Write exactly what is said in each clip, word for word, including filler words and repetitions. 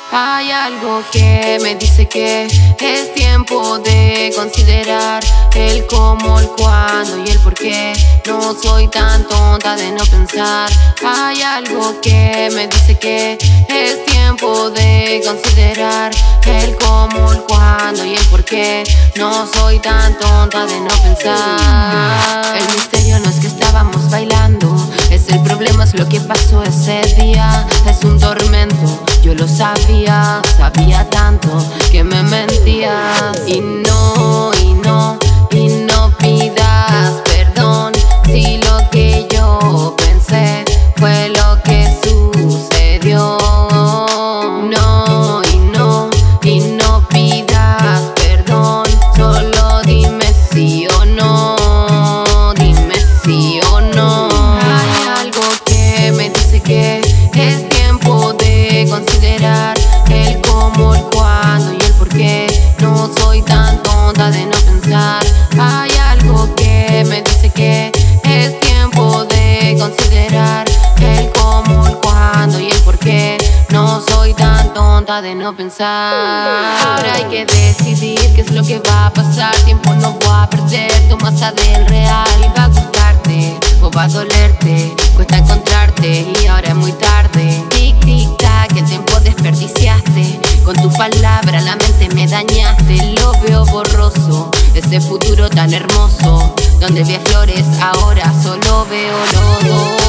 Hay algo que me dice que es tiempo de considerar el cómo, el cuándo y el por qué. No soy tan tonta de no pensar. Hay algo que me dice que es tiempo de considerar el cómo, el cuándo y el por qué. No soy tan tonta de no pensar. El misterio no es que estábamos bailando, es el problema, es lo que pasó ese día. Es un tormento, yo lo sabía, sabía tanto que me mentías. Y no, y no, y no pidas perdón si lo que yo pensé fue lo que sucedió. No, y no, y no pidas perdón, solo dime sí o no, dime sí o no. Hay algo que me dice que es tiempo de considerar el cómo, el cuándo y el por qué. No soy tan tonta de no pensar. Hay algo que me dice que es tiempo de considerar el cómo, el cuándo y el por qué. No soy tan tonta de no pensar. Ahora hay que decidir qué es lo que va a pasar. Tiempo no voy a perder, toma esa del real. Y va a gustarte o va a dolerte, cuesta encontrarte y ahora es muy tarde. Tic, tic, tac, el tiempo desperdiciaste. Con tu palabra la mente me dañaste. Lo veo borroso, ese futuro tan hermoso. Donde vi flores, ahora solo veo lodo.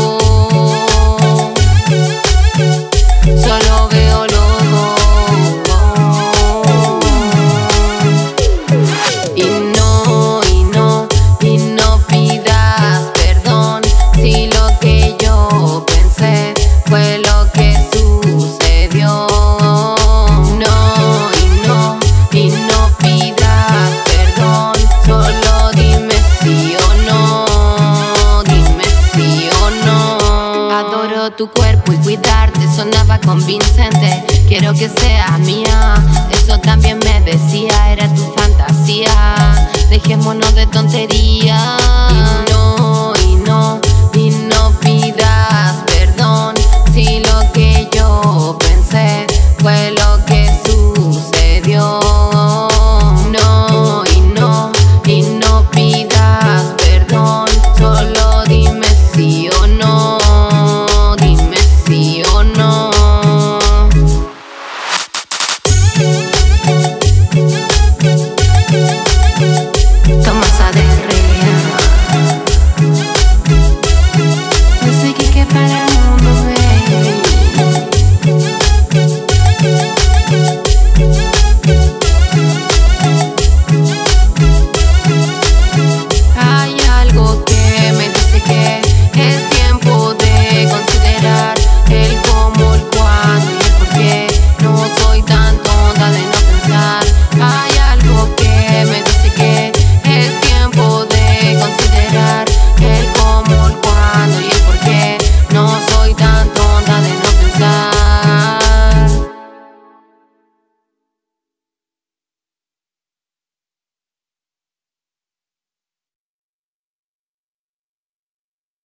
Solo veo lodo. Y no, y no, y no pidas perdón si lo que yo pensé fue lo que sucedió. No, y no, y no pidas perdón, solo dime sí o no, dime sí o no. Adoro tu cuerpo y cuidarte sonaba convincente. Quiero que sea mía, eso también me decía, era tu fantasía. Dejémonos de tonterías.